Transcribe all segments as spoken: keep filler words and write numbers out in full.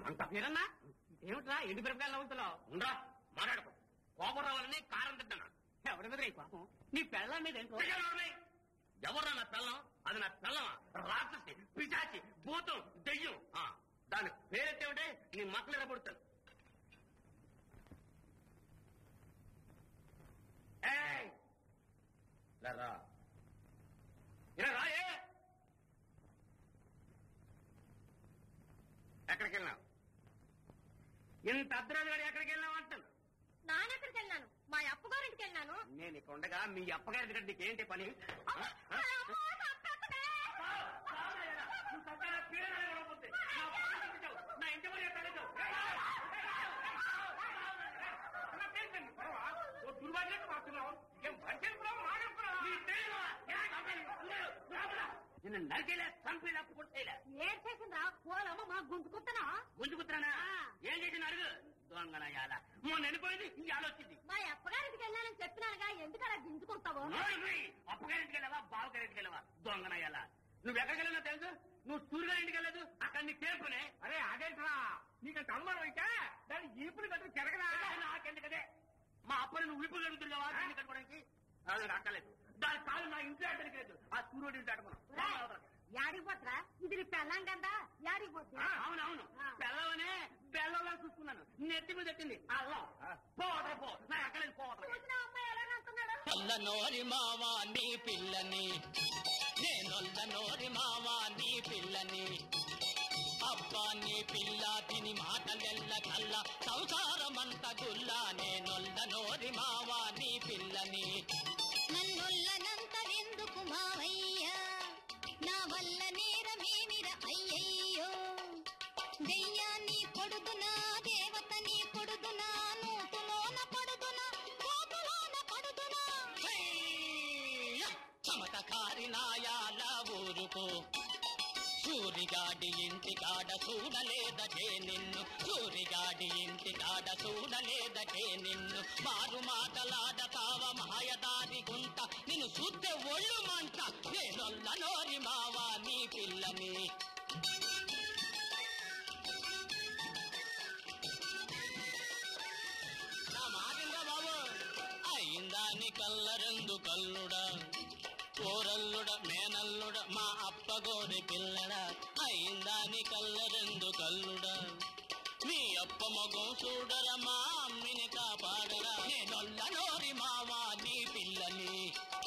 అంత పేరన్నా ఏమిట్రా ఎండు మిరపకాయలు అవుతున్నావు? ఉండరా మాట్లాడుకో. కోపం రావాలని కారం తింటున్నా. ఎవరి మీద పాపం నీ పెళ్ళం మీద ఏంటో. ఎవర్రా నా పెళ్ళం? అది నా పెళ్ళమా? రాక్షసి, పిశాచి, భూతం, దెయ్యం. దాని పేరెత్తేమిటే నీ మక్కలు ఎరబడుతాను. రా రాయే. ఎక్కడికి వెళ్ళినావు? ఇంత అర్ధరాజు ఎక్కడికి వెళ్ళినావు అంటాను. నానెక్కడికి వెళ్ళాను? మా అప్పగారింటికి వెళ్ళాను. నేను ఇక్కడ ఉండగా మీ అప్పగారి దగ్గర నీకేంటి పని? నా ఇంటి మరి దుర్వాజు మారుతున్నావు. నిన్ను నరికేలే, చంపేలా, పుట్టేలా. ఏం చేసిందా? పోలమ్మ మా గుంజుకుతున్నా. గుంజుకుతున్నానా? ఏం చేసిన అడుగు. దొంగన యాల మొన్న వెళ్ళిపోయింది, ఈ ఆలోచింది. మా అప్పగారింటికి వెళ్ళానని చెప్పినానుగా, ఎందుకు అలా గుంజుకుంటావు? అప్పగారింటికి వెళ్ళవా, బావగారింటికి వెళ్ళవా? దొంగన యాల నువ్వు ఎక్కడికి వెళ్ళినా తెలుసు. నువ్వు సూర్యగారింటికి వెళ్ళదు, అక్కడ నీకు తేపునే. అరే అదేంట్రా, నీకంత అనుమానం అయితే దాన్ని ఈపులు కట్టు తిరగరా. నాకెందుకదే మా అప్పని నువ్వు ఈపులు కడుగుతున్నావా దీన్ని కట్టుకోవడానికి? అది అక్కలేదు. దాని కాదు నా ఇంట్లో అడ్డనికి లేదు. ఆ సూర్యుడి ఇంటి అడుగున్నావు. యాడిపోతురా? ఇది నీ పెళ్ళాం కదా, యాడిపోతు? అవునవును, బెల్లవనే బెల్లంలా చూసుకున్నాను. నెత్తి మీద ఎట్టింది అల్లం. పోవట్రా పో, నా ఎక్కలేదు పోవట్రా. అమ్మాయి ఎలాగంటున్నాడు? నోరి మావా నీ పిల్లని, నేనొల్ల నోరి మావా నీ పిల్లని. అబ్బా నీ పిల్ల తిని మాటలెల్ల కల్ల, సంసారమంత గుల్లా. నేనొల్ల నోరి మావా నీ పిల్లని. నన్నొల్లనంతరెందుకు మావయ్య, నా వల్ల నేరమేమిర అయ్యయ్యో. దెయ్యాన్ని కొడుదునా, దేవతని కొడుదునా, నూతులోన పడుదునా, కోతులోన పడుదునా. చమతకారి నాయాల ఊరుకో, సూరిగాడి ఇంటి కాడ చూడలేదటే నిన్ను. సూరిగాడి ఇంటి కాడ చూడలేదటే నిన్ను. మారు మాటలాడతావ మాయదారి గుంట, నిన్ను చూస్తే ఒళ్ళు మంట. నేనొల్ల నోరి మావా నీ పిల్లని. నా మాటిందా బాబు? అయిందాని కల్లరెందు కల్లుడా, కోరల్లుడ మేనల్లుడ మా అప్పగోరి పిల్లడా. అయిందాని కల్లరెందు కల్లుడా, మీ అప్ప మగం చూడరా, మా అమ్మిని కాపాడరా. నేనొల్ల నోరి మావా నీ పిల్లని.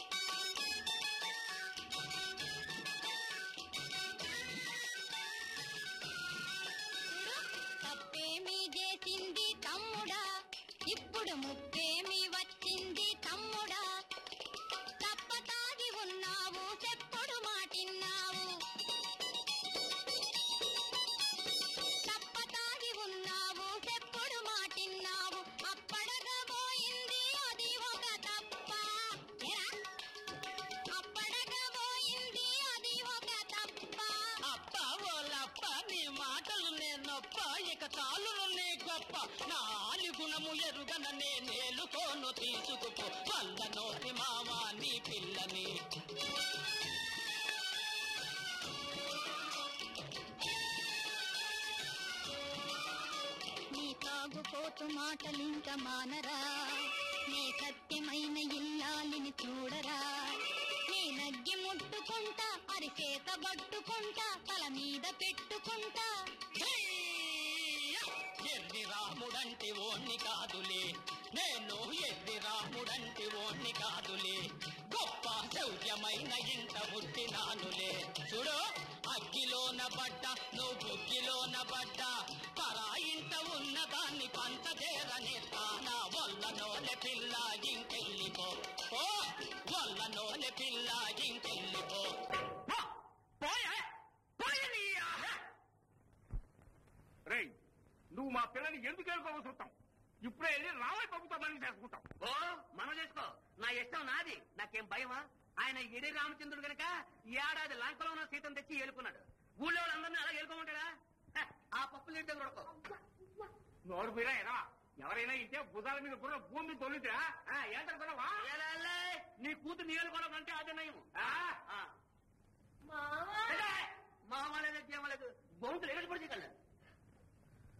తప్పేమి చేసింది తమ్ముడా, ఇప్పుడు ముప్పేమి వచ్చింది తమ్ముడా. తప్పతాగి ఉన్నావు, చెప్పుడు మాటిన్నావు. తప్పతాగి ఉన్నావు, చెప్పుడు మాటిన్నావు. అప్పడగా పోయింది అది ఒక తప్ప. అప్పడగా పోయింది అది ఒక తప్ప. అప్ప ఓలప్ప నీ మాటలు నేనొప్ప, ఇక చాలును నీ గొప్ప. నా ఆలి గుణము ఎరుగన నేనేలుకోను, తీసుకుపో వల్ల నోటి మావా నీ పిల్లని. నీ తాగుపోతు మాటలింక మానరా, నీ సత్యమైన ఇల్లాలిని చూడరా. నీ నగ్గి ముట్టుకుంటా, అరిచేత పట్టుకుంటా, తల మీద పెట్టుకుంటా. ఎర్రి రాముడంటి ఓణ్ణి కాదులే, నేను ఎర్రి రాముడంటి ఓణ్ణి కాదులే. గొప్ప శౌర్యమైన ఇంట పుట్టినానులే. చూడు అగ్గిలోన పడ్డ నువ్వు బుగ్గిలోన పడ్డ, పరాయింట ఉన్న దాన్ని పంచదేరనే తానా. వల్ల నోలె పిల్ల ఇంకెళ్ళిపో, ఓ వల్ల నోలె పిల్ల ఇంకెళ్ళిపో. రే నువ్వు మా పిల్లని ఎందుకు వెళ్ళుకోవాల్సి వస్తావు? ఇప్పుడే వెళ్ళి రామయ్య ప్రభుత్వ పని చేసుకుంటాం. ఓ మనం చేసుకో, నా ఇష్టం నాది. నాకేం భయమా? ఆయన ఎడి రామచంద్రుడు గనక ఏడాది లంకలో ఉన్న సీతను తెచ్చి ఏలుకున్నాడు. ఊళ్ళో వాళ్ళందరినీ అలా ఏలుకోమంటాడా? ఆ పప్పులు ఇంటి దగ్గర నోరు మీరా ఎరా. ఎవరైనా ఇంటే భుజాల మీద కూడా భూమి తొలిద్దా? ఏంటనుకున్నావా? నీ కూతురు ఏలుకోవడం అంటే అదే నయము. మామలేదు ఏమలేదు, బొంతులు ఎగటి పడి చేయగలరు.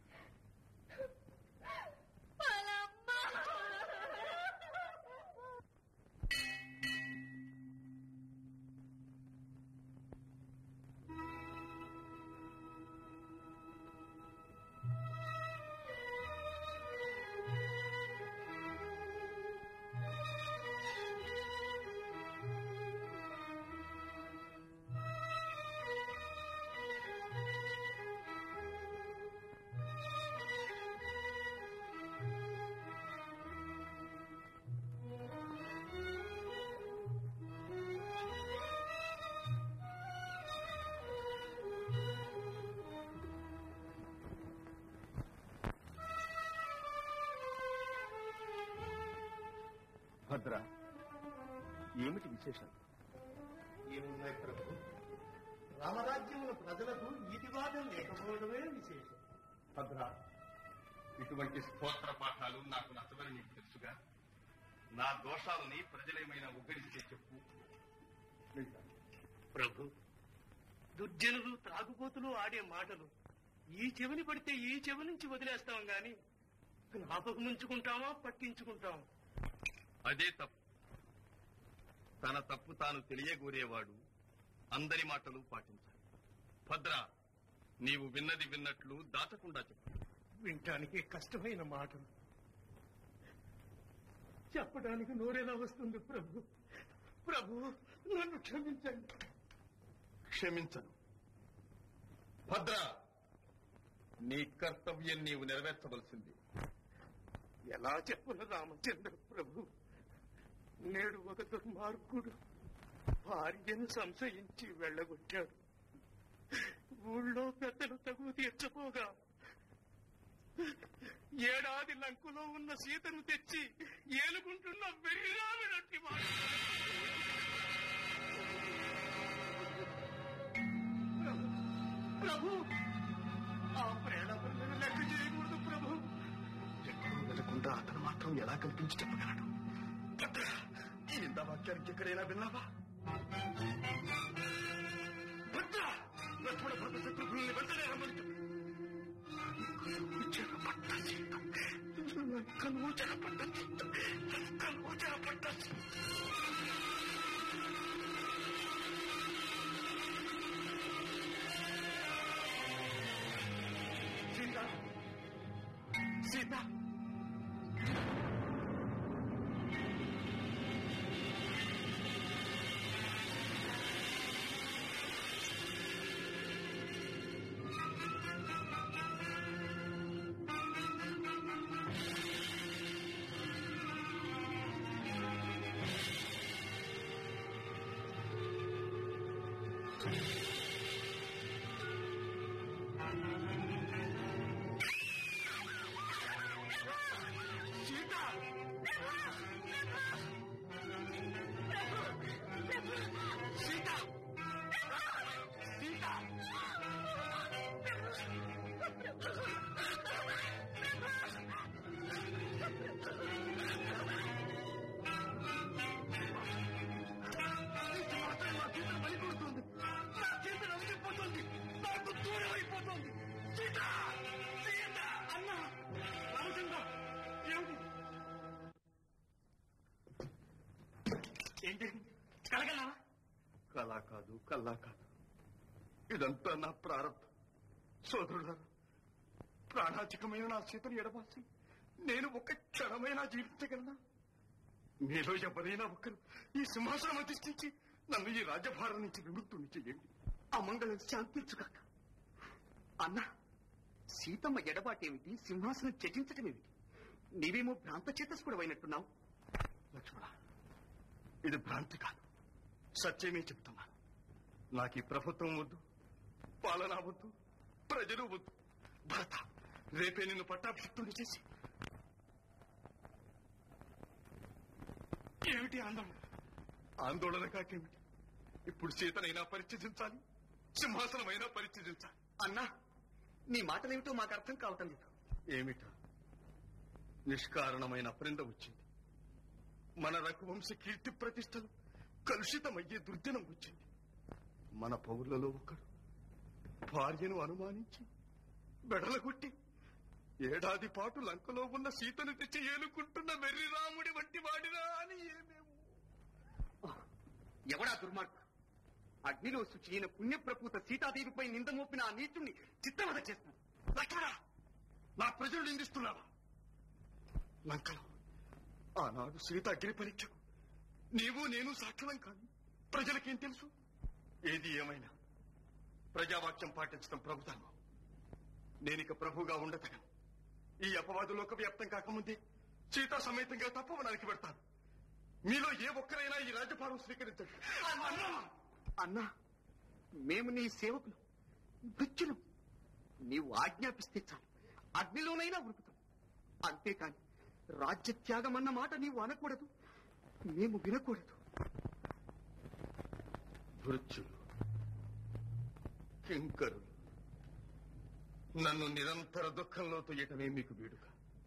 భద్ర, ఏమిటి విశేషాలు? ఏమున్నాయి ప్రభు? రామరాజ్యముల ప్రజలకు ఈతివాదం లేకపోవడమే విశేషం. భద్ర, ఇటువంటి స్తోత్ర పాఠాలు నాకు నచ్చవని నీకు తెలుసుగా. నా దోషాలని ప్రజలేమైనా ఉగ్గరిస్తే చెప్పు. ప్రభు, దుర్జనులు త్రాగుబోతులు ఆడే మాటలు ఈ చెవిని పడితే ఈ చెవి నుంచి వదిలేస్తాం గాని జ్ఞాపకం ఉంచుకుంటామా, పట్టించుకుంటామా? అదే తప్పు. తన తప్పు తాను తెలియగోరేవాడు అందరి మాటలు పాటించాలి. భద్ర, నీవు విన్నది విన్నట్లు దాచకుండా చెప్పు. వినటానికి కష్టమైన మాటలు చెప్పడానికి నోరేలా వస్తుంది ప్రభు. ప్రభు, నన్ను క్షమించండి. క్షమించను. భద్ర, నీ కర్తవ్యం నీవు నెరవేర్చవలసింది. ఎలా చెప్పున రామచంద్ర ప్రభు? నేడు ఒక దుర్మార్గుడు భార్యను సంశయించి వెళ్ళగొట్టాడు. ఊళ్ళో పెద్దలు తగు తీర్చపోగా ఏడాది లంకులో ఉన్న సీతను తెచ్చి ఏలుకుంటున్న వెర్రిరాలునట్టి మాట. ప్రభు, ఆ ప్రేరణను లెక్క చేయకూడదు ప్రభు. ఎక్కడో వెళ్లకుండా అతను మాత్రం ఎలా కల్పించి చెప్పగలడు? ఈ నిందా వాక్యానికి ఎక్కడైనా విన్నావా? భద్ర, లక్ష్మణ భర్త శత్రుఘ్నుల్ని వెంటనే రమ్మని చెరపట్ట సీత, లంకను చెరపట్ట సీత, లంకను చెరపట్ట సీత. సీత, సీత, కళా కాదు, కల్లా కాదు. ఇదంతా నా ప్రారంభం. సోదరులారా, ప్రాణాధికమైన నా సీతను ఎడబాసి నేను ఒక క్షణమైనా జీవించగలనా? మీలో ఎవరైనా ఒకరు ఈ సింహాసనం అధిష్ఠించి నన్ను ఈ రాజ్యభారం నుంచి విముక్తుని చెయ్యండి. అమంగళం శాంతించుగాక. అన్నా, సీతమ్మ ఎడబాటేమిటి, సింహాసనం త్యజించటమేమిటి? నీవేమో భ్రాంత చేతస్కుడవైనట్టున్నావు. లక్ష్మణ, ఇది భ్రాంతి కాదు, సత్యమే చెప్తున్నాను. నాకు ఈ ప్రభుత్వం వద్దు, పాలన వద్దు, ప్రజలు వద్దు. భరత, రేపే నిన్ను పట్టాభిషిక్తుని చేసి. ఏమిటి ఆందోళన? ఆందోళన కాకేమిటి? ఇప్పుడు సీతనైనా పరిత్యజించాలి, సింహాసనమైనా పరిత్యజించాలి. అన్నా, నీ మాటలేమిటో మాకు అర్థం కావటం లేదు. ఏమిటా? నిష్కారణమైన అపరింద వచ్చింది. మన రఘువంశ కీర్తి ప్రతిష్టలు కలుషితమయ్యే దుర్దినం వచ్చింది. మన పౌరులలో ఒకడు భార్యను అనుమానించి బెడలగొట్టి ఏడాది పాటు లంకలో ఉన్న సీతను తెచ్చి ఏలుకుంటున్న వెర్రి రాముడి వంటి వాడినా అని ఏమేమో. ఎవడా దుర్మార్గుడు? అగ్నిలో శుచి అయిన పుణ్యప్రపూత సీతాదేవిపై నింద మోపిన ఆ నీచుణ్ణి చిత్తవద చేస్తాను. లక్ష్మణ, నా ప్రజలు నిందిస్తున్నావా? లంకలో ఆనాడు సీత అగ్ని పరీక్షకు నీవు నేను సాక్షులం కాదు. ప్రజలకేం తెలుసు? ఏది ఏమైనా ప్రజావాక్యం పాటించడం ప్రభుధర్మం. నేనిక ప్రభుగా ఉండతగను. ఈ అపవాదు లోక వ్యాప్తం కాకముందే సీతా సమేతంగా తప్పవనానికి పెడతాను. మీలో ఏ ఒక్కరైనా ఈ రాజ్యభారం స్వీకరించండి. అన్నా, మేము నీ సేవకులు, మృత్యులు. నీవు ఆజ్ఞాపిస్తే చాలు, అగ్నిలోనైనా ఉరుకుతాం. అంతేకాని రాజ్య త్యాగం అన్న మాట నీవు అనకూడదు. మేము వినకూడదు. భృత్యులు, కింకరులు నన్ను నిరంతర దుఃఖంలో తొయ్యటమే మీకు వేడుక.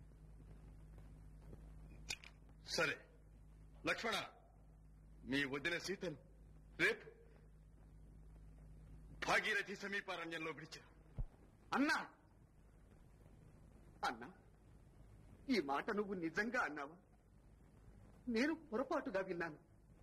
సరే లక్ష్మణ, మీ వదిన సీతను రేపు భాగీరథి సమీపారణ్యంలో విడిచారు. అన్నా అన్నా ఈ మాట నువ్వు నిజంగా అన్నావా? నేను పొరపాటుగా విన్నాను.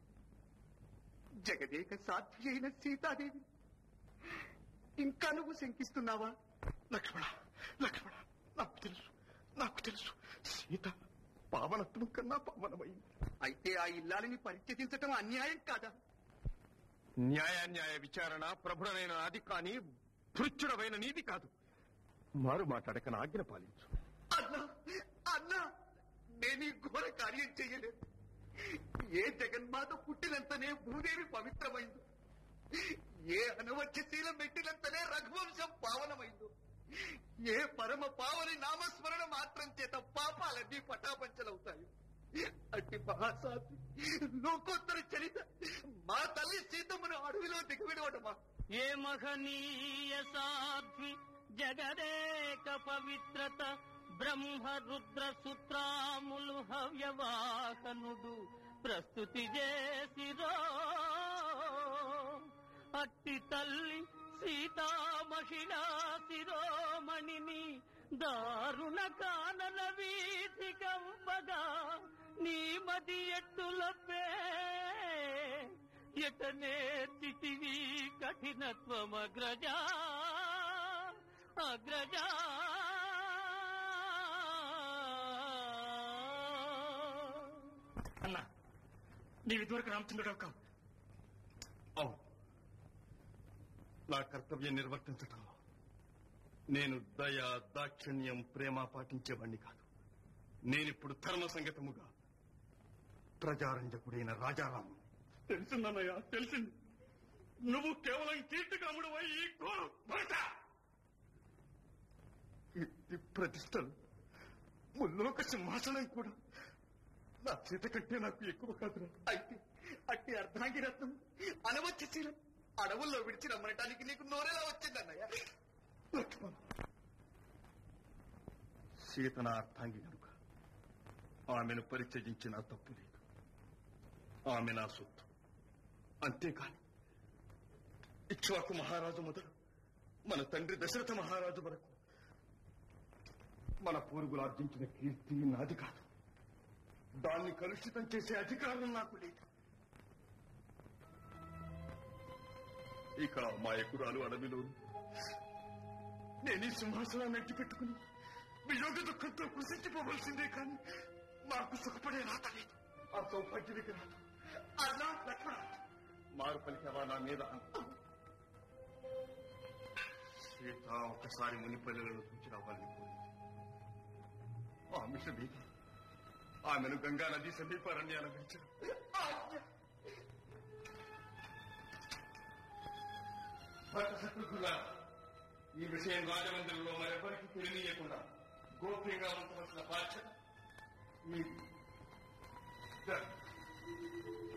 జగదేక సాధ్వి అయిన సీతాదేవి ఇంకా నువ్వు శంకిస్తున్నావా? లక్ష్మణ, లక్ష్మణ, నాకు తెలుసు, నాకు తెలుసు. సీత పావనత్వం కన్నా పావనమైంది. అయితే ఆ ఇల్లాలిని పరిత్యజించటం అన్యాయం కాదా? న్యాయాన్యాయ విచారణ ప్రభుడనైన అది కాని భృత్యుడవైన నీది కాదు. మారు మాట్లాడక నా ఆజ్ఞ పాలించు. అన్నా అన్నా నేను ఈ ఘోర కార్యం చెయ్యలేదు. ఏ జగన్మాత పుట్టినంతనే భూదేవి పవిత్రమైందో, ఏ అనవచ్చశీలం పెట్టినంతనే రఘువంశం పావనమైందో, ఏ పరమ పావని నామస్మరణ మాత్రం చేత పాపాలన్నీ పటాపంచలవుతాయి. అట్టి మహాసాధి లోకోత్తర చరిత మా తల్లి సీతమ్మను అడవిలో దిగవిడవటమా? ఏ మహనీయ సాధ్వి జగదేక పవిత్రత బ్రహ్మ రుద్ర సూత్రాములు హవ్యవాహనుడు ప్రస్తుతి చేసిరో. అట్టి తల్లి సీతా మహిళా శిరోమణిని దారుణ కానన వీధి కంపగా నీ మది ఎట్టులపే ఎటనే తిటివి కఠినత్వమగ్రజా అగ్రజా. అన్నా నీవి ఇదివరకు రామచంద్రుడు కావు. అవును, నా కర్తవ్యం నిర్వర్తించటంలో నేను దయ, దాక్షిణ్యం, ప్రేమ పాటించేవాణ్ణి కాదు. నేనిప్పుడు ధర్మ సంగతముగా ప్రజారంజకుడైన రాజారాము. తెలిసిందన్నయ్యా, తెలిసింది. నువ్వు కేవలం కీర్తికాముడు అయి కీర్తి ప్రతిష్టలు, ముల్లోక సింహాసనం కూడా నా చేత కంటే నాకు ఎక్కువ కాదురా. అయితే అట్టి అర్ధాంగిరత్నం అనవచ్చశీలం అడవుల్లో విడిచి రమ్మనటానికి నీకు నోరెలా వచ్చిందన్నయ్య? లక్ష్మణ, సీత నా అర్థాంగి కనుక ఆమెను పరిత్యజించిన తప్పు లేదు. ఆమె నా సొత్తు. అంతేకాని ఇక్ష్వాకు మహారాజు మొదలు మన తండ్రి దశరథ మహారాజు వరకు మన పూర్వులు ఆర్జించిన కీర్తి నాది కాదు. దాన్ని కలుషితం చేసే అధికారం నాకు లేదు. ఇక మా ఎకురాలు అడవిలో నేను ఈ సింహాసనాన్ని అడ్డు పెట్టుకుని వియోగ దుఃఖంతో కృషించిపోవలసిందే కానీ నాకు సుఖపడే రాత లేదు. ఆ సౌభాగ్యనికి రాదు. అన్నా లక్ష్మణ, మారు పలికవా నా మీద? సీత ఒకసారి మునిపల్లెలను చూచి రావాలని కోరింది. ఆ మిష మీద ఆమెను గంగా నది సమీపారణ్యాల విడిచారు. ఈ విషయం రాజమందిరంలో మరెవరికి తెలియకుండా గోప్యంగా ఉండవలసిన బాధ్యత మీకు.